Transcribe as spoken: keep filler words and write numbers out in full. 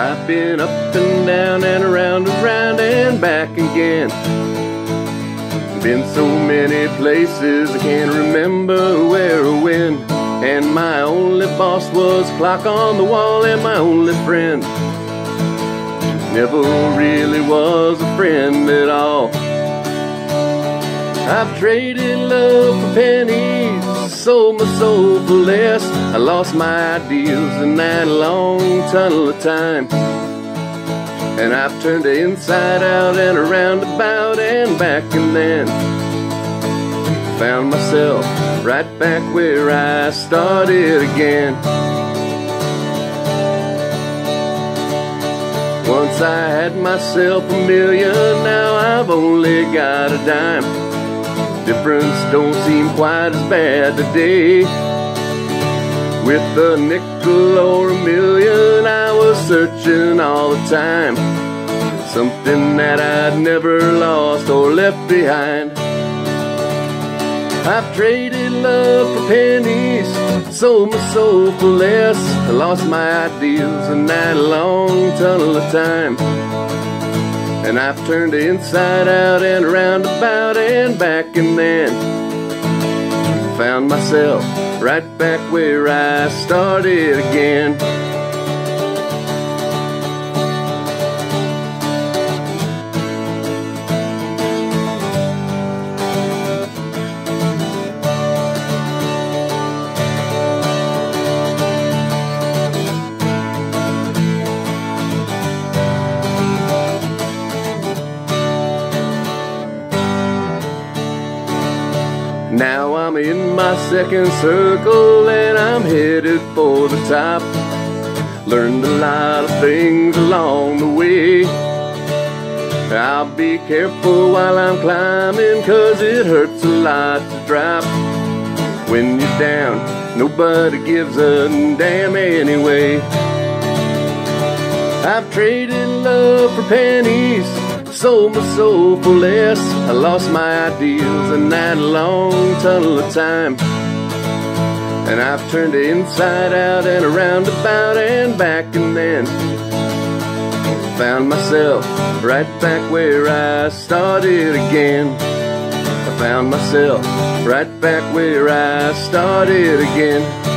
I've been up and down and around, around and back again. Been so many places I can't remember where or when. And my only boss was a clock on the wall and my only friend never really was a friend at all. I've traded love for pennies, sold my soul for less. I lost my ideals in that long tunnel of time. And I've turned it inside out and around about and back, and then found myself right back where I started again. Once I had myself a million, now I've only got a dime. Difference don't seem quite as bad today. With a nickel or a million, I was searching all the time. Something that I'd never lost or left behind. I've traded love for pennies, sold my soul for less. I lost my ideals in that long tunnel of time. And I've turned it inside out and around about and back, and then found myself right back where I started again. Now I'm in my second circle and I'm headed for the top. Learned a lot of things along the way. I'll be careful while I'm climbing, 'cause it hurts a lot to drop. When you're down, nobody gives a damn anyway. I've traded love for pennies, sold my soul for less. I lost my ideals in that long tunnel of time. And I've turned it inside out and around about and back, and then found myself right back where I started again. I found myself right back where I started again.